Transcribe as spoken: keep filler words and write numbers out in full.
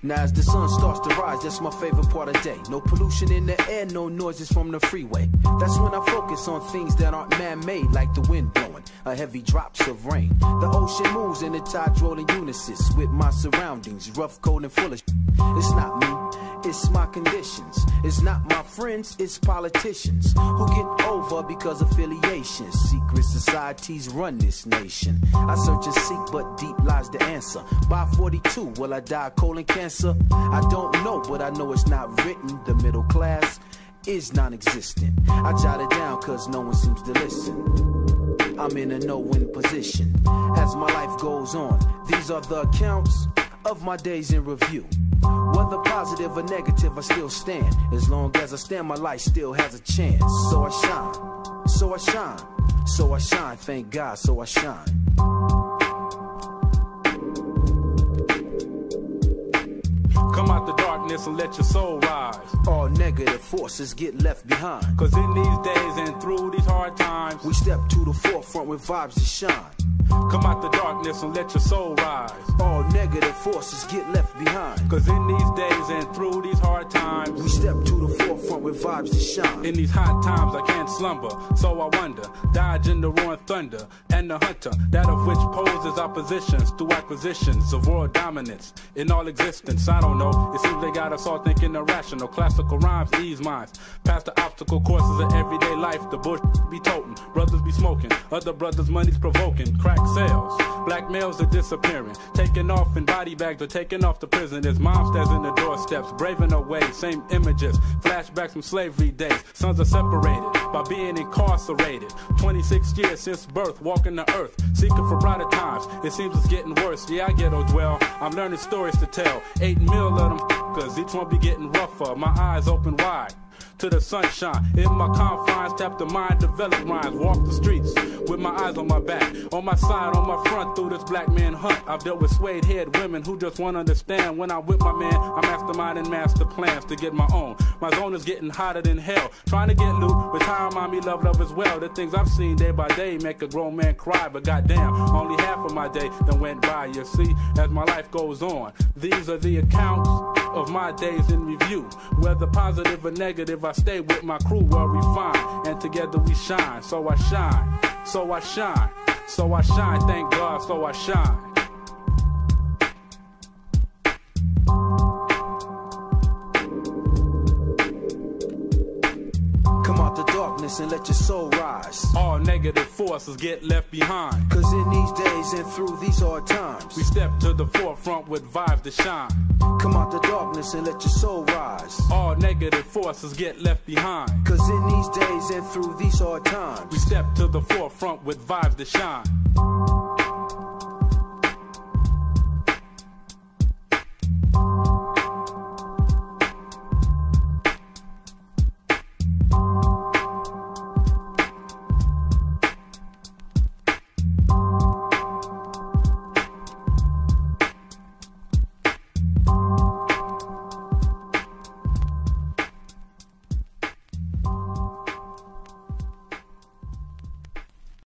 Now as the sun starts to rise, that's my favorite part of the day. No pollution in the air, no noises from the freeway. That's when I focus on things that aren't man-made, like the wind blowing, or heavy drops of rain. The ocean moves and the tides roll in unison with my surroundings, rough, cold, and full of shit. It's not me, it's my conditions. It's not my friends, it's politicians who get over because affiliations. Secret societies run this nation. I search and seek, but deep lies the answer. By forty-two, will I die of colon cancer? I don't know, but I know it's not written. The middle class is non-existent. I jot it down cause no one seems to listen. I'm in a no-win position as my life goes on. These are the accounts of my days in review. Whether positive or negative, I still stand. As long as I stand, my life still has a chance. So I shine, so I shine, so I shine, thank God, so I shine. Come out the darkness and let your soul rise. All negative forces get left behind. Cause in these days and through these hard times, we step to the forefront with vibes to shine. Come out the darkness and let your soul rise. All negative forces get left behind. Cause in these days and through these hard times, we step to the forefront with vibes to shine. In these hot times I can't slumber, so I wonder, dodging the roaring thunder and the hunter, that of which poses oppositions through acquisitions of world dominance in all existence. I don't know, it seems they got us all thinking irrational. Classical rhymes ease minds past the obstacle courses of everyday life. The bush be toting, brothers be smoking, other brothers money's provoking. Crack sales, black males are disappearing, taking off in body bags or taking off the prisoners. Mom stands in the doorsteps, braving away, same images, flashbacks from slavery days. Sons are separated by being incarcerated. twenty-six years since birth, walking the earth, seeking for brighter times. It seems it's getting worse, yeah I get old well. I'm learning stories to tell, eight mil of them f***ers, each one be getting rougher. My eyes open wide to the sunshine, in my confines, tap the mind, develop rhymes, walk the streets with my eyes on my back, on my side, on my front, through this black man hunt. I've dealt with suede head women who just won't understand. When I'm with my man, I'm masterminding master plans to get my own. My zone is getting hotter than hell, trying to get loot, retire mommy, love love as well. The things I've seen day by day make a grown man cry, but goddamn, only half of my day done went by. You see, as my life goes on, these are the accounts of my days in review. Whether positive or negative, I stay with my crew where we find, and together we shine. So I shine, so I shine, so I shine, thank God, so I shine. Come out the darkness and let your soul rise. All negative forces get left behind. Cause in these days and through these hard times, we step to the forefront with vibes to shine. Come out the darkness and let your soul rise. All negative forces get left behind. Cause in these days and through these hard times, we step to the forefront with vibes to shine.